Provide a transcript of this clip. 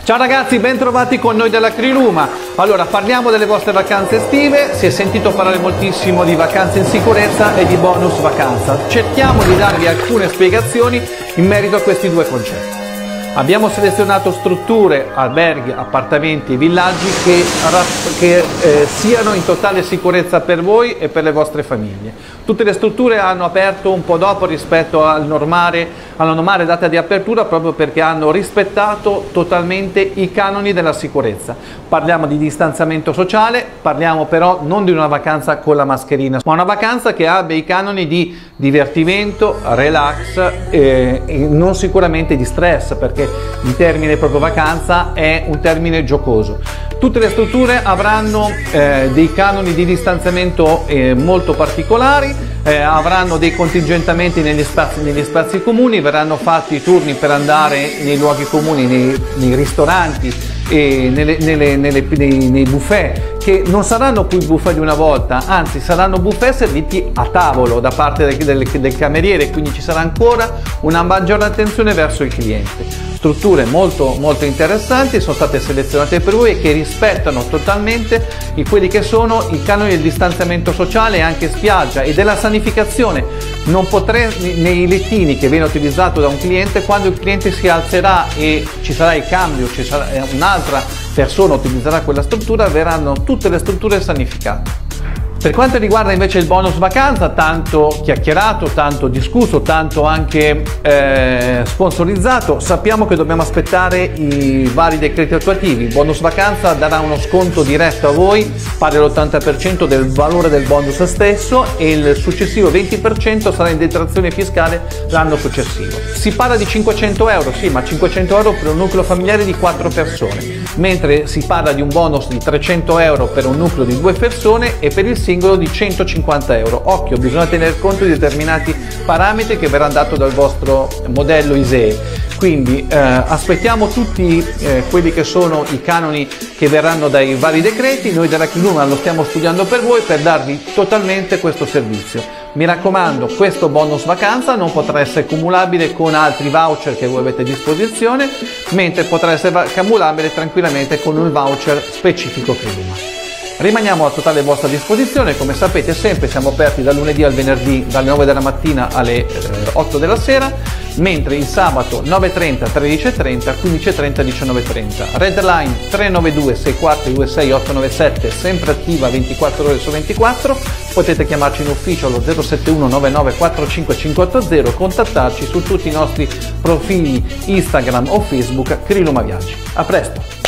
Ciao ragazzi, ben trovati con noi della Criluma. Allora, parliamo delle vostre vacanze estive. Si è sentito parlare moltissimo di vacanze in sicurezza e di bonus vacanza. Cerchiamo di darvi alcune spiegazioni in merito a questi due concetti. Abbiamo selezionato strutture, alberghi, appartamenti e villaggi che siano in totale sicurezza per voi e per le vostre famiglie. Tutte le strutture hanno aperto un po' dopo rispetto alla normale data di apertura, proprio perché hanno rispettato totalmente i canoni della sicurezza. Parliamo di distanziamento sociale, parliamo però non di una vacanza con la mascherina, ma una vacanza che abbia i canoni di divertimento, relax e non sicuramente di stress, perché il termine proprio vacanza è un termine giocoso. Tutte le strutture avranno dei canoni di distanziamento molto particolari, avranno dei contingentamenti negli spazi comuni, verranno fatti i turni per andare nei luoghi comuni, nei ristoranti e nei buffet, che non saranno più i buffet di una volta, anzi saranno buffet serviti a tavolo da parte del cameriere, quindi ci sarà ancora una maggiore attenzione verso il cliente. Strutture molto interessanti, sono state selezionate per voi e che rispettano totalmente quelli che sono i canoni del distanziamento sociale e anche spiaggia e della sanificazione. Non potrei, nei lettini che viene utilizzato da un cliente, quando il cliente si alzerà e ci sarà il cambio, ci sarà un'altra persona utilizzerà quella struttura, verranno tutte le strutture sanificate. Per quanto riguarda invece il bonus vacanza, tanto chiacchierato, tanto discusso, tanto anche sponsorizzato, sappiamo che dobbiamo aspettare i vari decreti attuativi. Il bonus vacanza darà uno sconto diretto a voi, pari all'80% del valore del bonus stesso, e il successivo 20% sarà in detrazione fiscale l'anno successivo. Si parla di 500 euro, sì, ma 500 euro per un nucleo familiare di 4 persone, mentre si parla di un bonus di 300 euro per un nucleo di 2 persone e per il singolo di 150 euro. Occhio, bisogna tener conto di determinati parametri che verranno dati dal vostro modello ISEE. Quindi aspettiamo tutti quelli che sono i canoni che verranno dai vari decreti. Noi della Criluma lo stiamo studiando per voi, per darvi totalmente questo servizio. Mi raccomando, questo bonus vacanza non potrà essere cumulabile con altri voucher che voi avete a disposizione, mentre potrà essere cumulabile tranquillamente con un voucher specifico Criluma. Rimaniamo a totale vostra disposizione, come sapete sempre siamo aperti dal lunedì al venerdì dalle 9 della mattina alle 8 della sera, mentre il sabato 9:30, 13:30, 15:30, 19:30. Redline 392 6426 897, sempre attiva 24 ore su 24, potete chiamarci in ufficio allo 071 99 45 580, contattarci su tutti i nostri profili Instagram o Facebook Criluma Viaggi. A presto!